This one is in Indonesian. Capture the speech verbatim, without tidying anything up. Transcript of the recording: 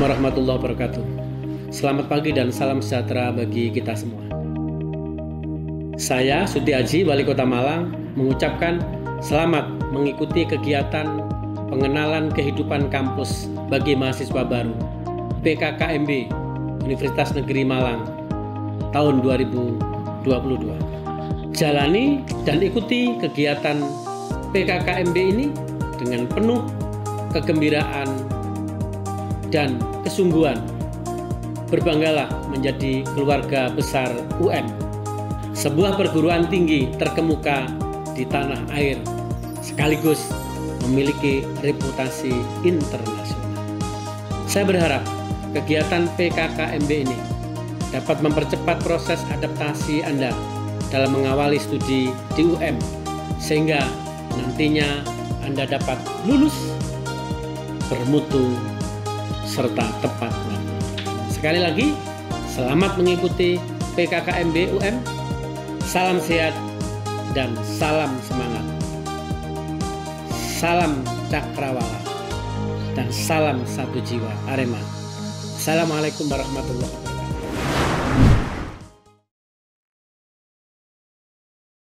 warahmatullahi wabarakatuh. Selamat pagi dan salam sejahtera bagi kita semua. Saya Suti Aji, Wali Kota Malang, mengucapkan selamat mengikuti kegiatan pengenalan kehidupan kampus bagi mahasiswa baru P K K M B Universitas Negeri Malang tahun dua ribu dua puluh dua. Jalani dan ikuti kegiatan P K K M B ini dengan penuh kegembiraan dan kesungguhan. Berbanggalah menjadi keluarga besar U M, sebuah perguruan tinggi terkemuka di tanah air, sekaligus memiliki reputasi internasional. Saya berharap kegiatan P K K M B ini dapat mempercepat proses adaptasi Anda dalam mengawali studi di U M, sehingga nantinya Anda dapat lulus bermutu serta tepat waktu. Sekali lagi, selamat mengikuti P K K M B U M. Salam sehat dan salam semangat. Salam cakrawala dan salam satu jiwa Arema. Assalamualaikum warahmatullahi wabarakatuh.